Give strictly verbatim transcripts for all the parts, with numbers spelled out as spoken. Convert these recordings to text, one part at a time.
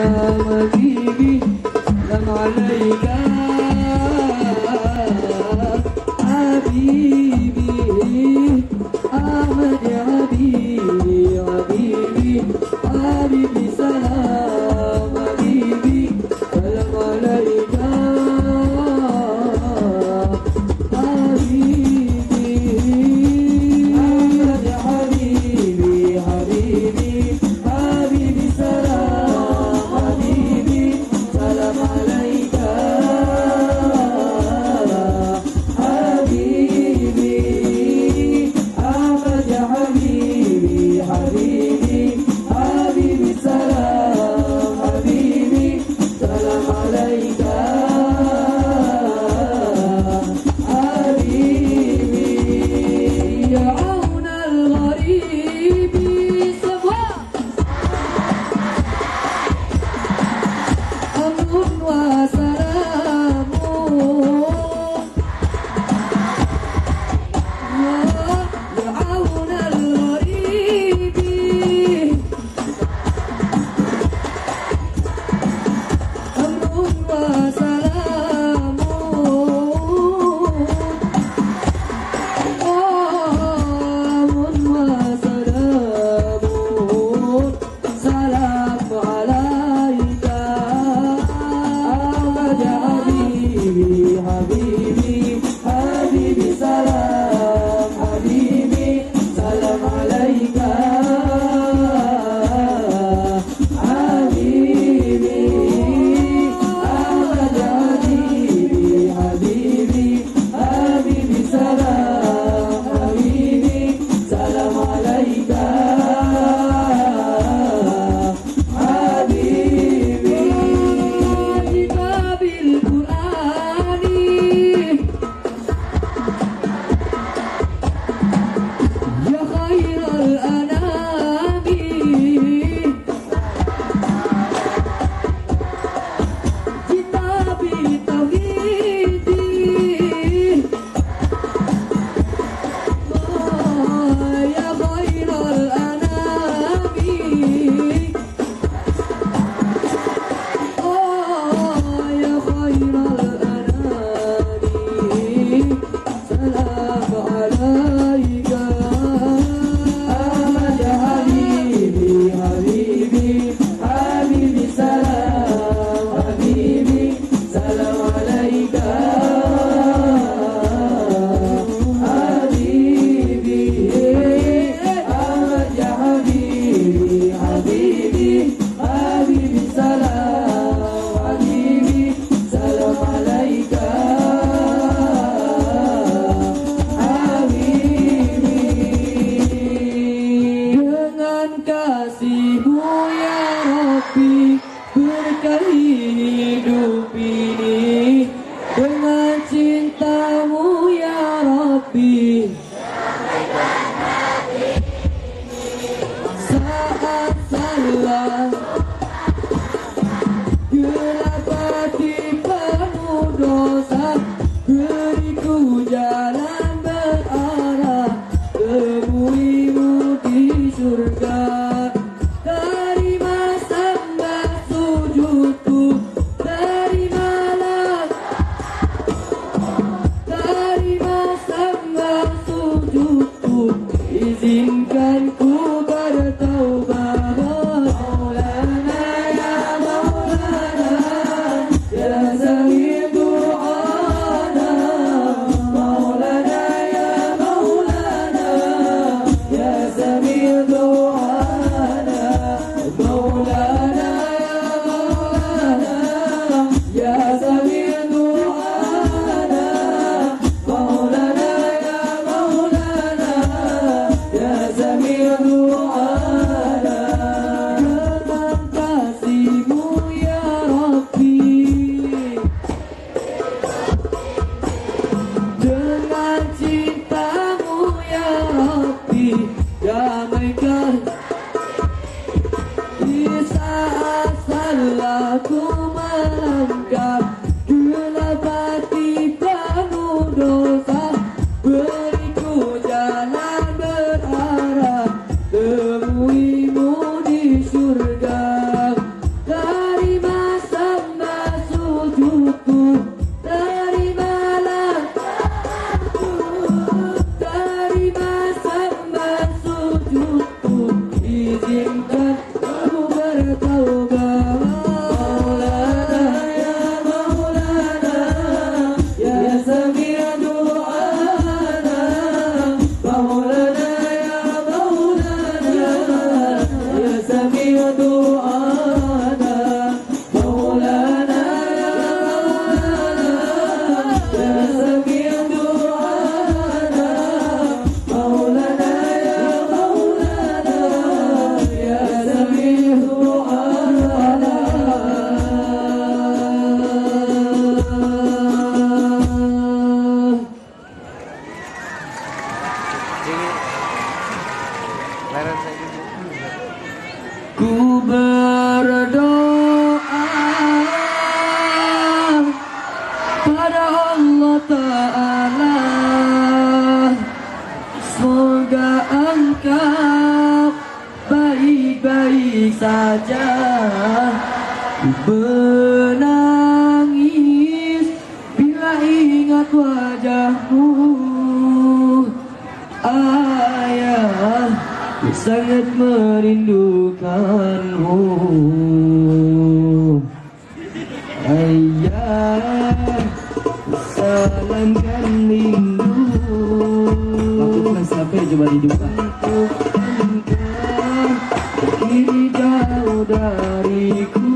Surga terima sembah Ku berdoa pada Allah Ta'ala, semoga engkau baik-baik saja. Ku menangis bila ingat wajahmu, ayah, ku sangat merindukanmu. Ayah, salamkan rindu. Lakukan sampai coba diduga. Engkau kini jauh dariku.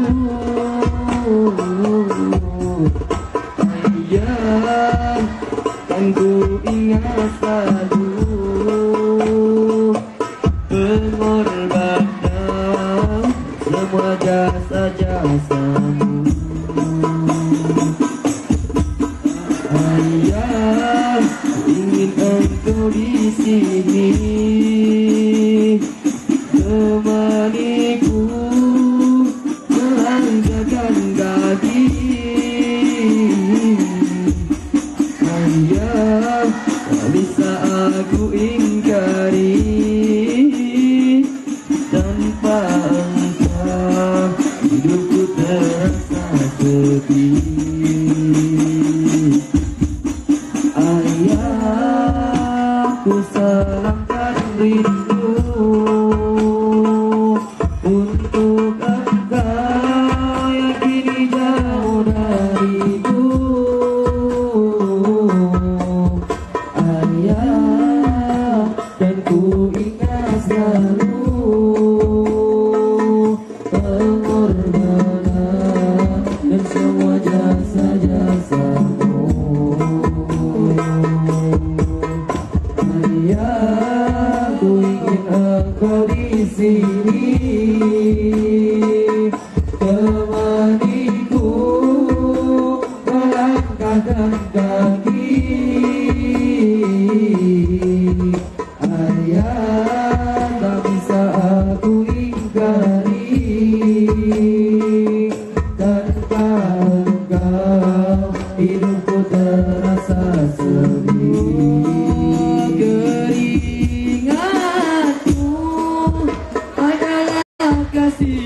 Ayah, kan ku ingat selalu pengorbanan semua jasa-jasamu. Ayah, ingin engkau di sini temaniku melangkahkan kaki. Ayah, tak bisa aku ingkari, tanpa engkau hidupku terasa sepi. Ayah, ku salamkan rindu untuk engkau yang kini jauh dariku. Ayah, dan ku ingat selalu pengorbanan dan semua jasa-jasamu. Ayah, ku ingin engkau di sini temaniku melangkahkan kaki. Ayah, tak bisa aku ingkari, tanpa engkau hidupku terasa sepi. Keringatmu adalah kasih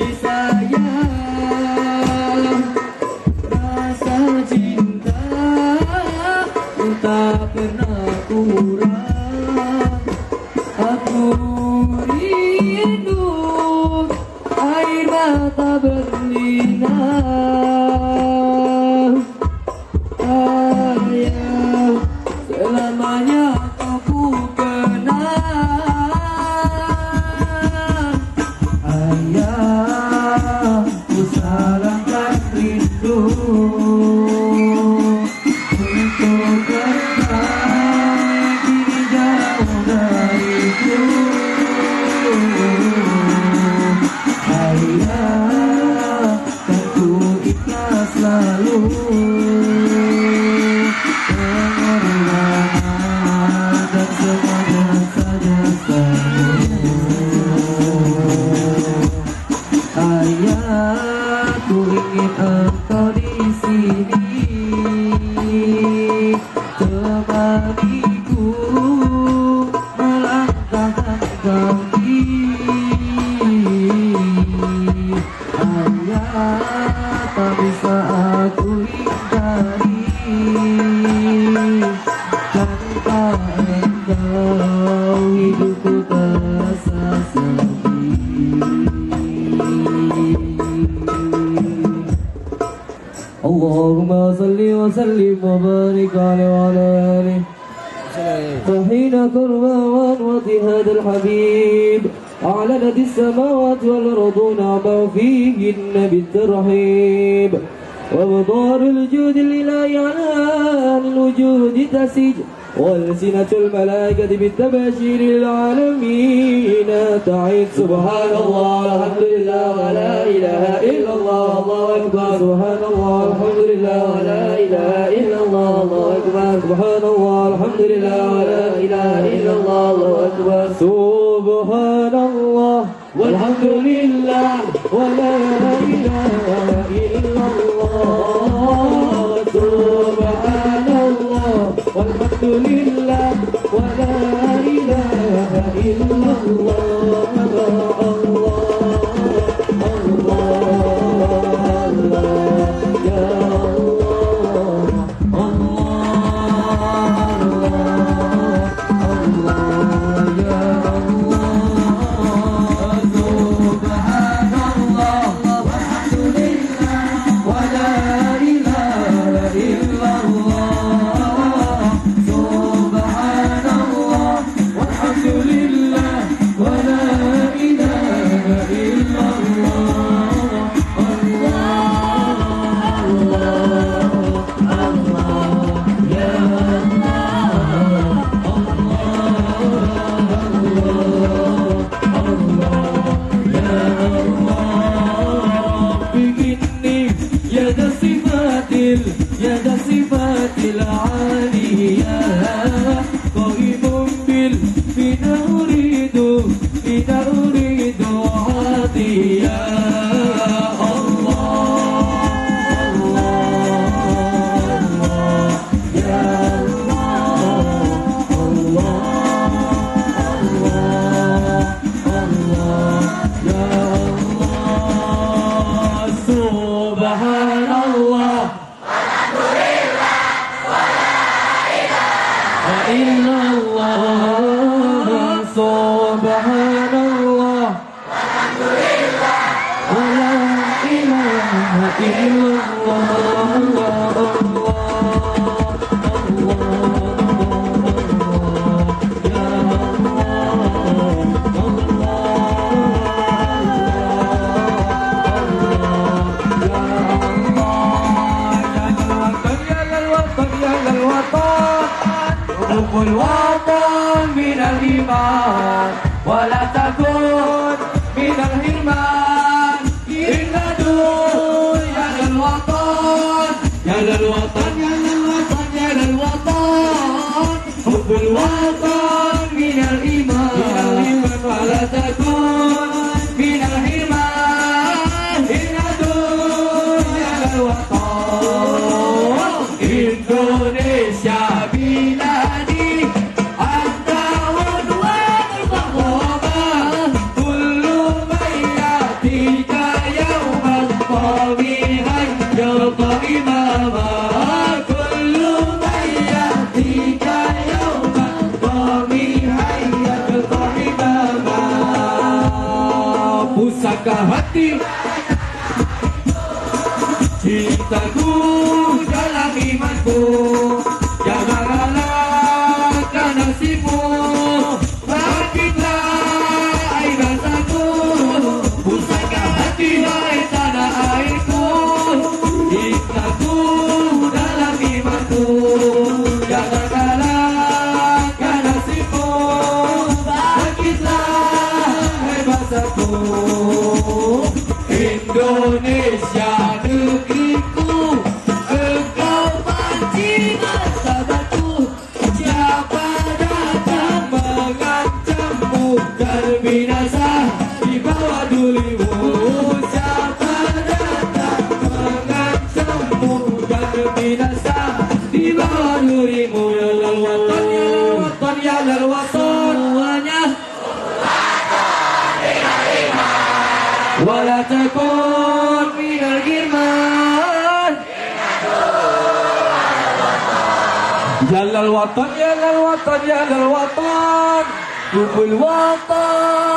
sayang, rasa cinta yang tak pernah kurang. Aku rindu air mata berlinang. Ayah, selamanya kau ku kenang. Ayah, ku salamkan rindu untuk engkau kini jauh dariku. Ayah, kan ku ikhlas selalu pengorbanan dan semua jasa-jasamu. Ayah, ku ingin engkau di sini temaniku melangkahkan kaki. Ayah, tak bisa aku ingkari, tanpa engkau hidupku terasa sepi. اللهم صل وسلم وبارك عليه وعلى آله فحين كربوان هذا الحبيب أعلنت السماوات والأرض نعم فيهن بالترحيب ومضار الجود الإلهي على الوجود تسج والسنة الملائكة بالتباشير العالمين تعيد سبحان الله الحمد لله ولا إله إلا الله الله أكبر سبحان الله الحمد لله ولا إله إلا الله الله أكبر سبحان الله الحمد لله ولا إله إلا الله الله أكبر سبحان الله والحمد لله ولا إله إلا الله سبحان الله والحمد لله ولا إله إلا الله الوطن من الإيمان ولا تكن من الحرمان إن دون يا للوطن يا للوطن يا للوطن يا للوطن حب الوطن من الإيمان ولا تكن من الحرمان إن دون يا للوطن إندونيسيا بلادي pusaka hati cintaku dalam imanku jangan relakan nasibmu bangkitlah air rasaku pusaka hati hai tanah airku cintaku dalam imanku jangan relakan nasibmu bangkitlah air rasaku Indonesia negeriku, engkau panci martabatku. Siapa datang mengancammu terbinasa di bawah dulimu. Siapa datang mengancammu terbinasa di bawah dulimu. Ya lal watan, ya lal watan, ya lal watan. Semuanya ولا تكن من الغرمان يا للوطن يا للوطن يا للوطن حب الوطن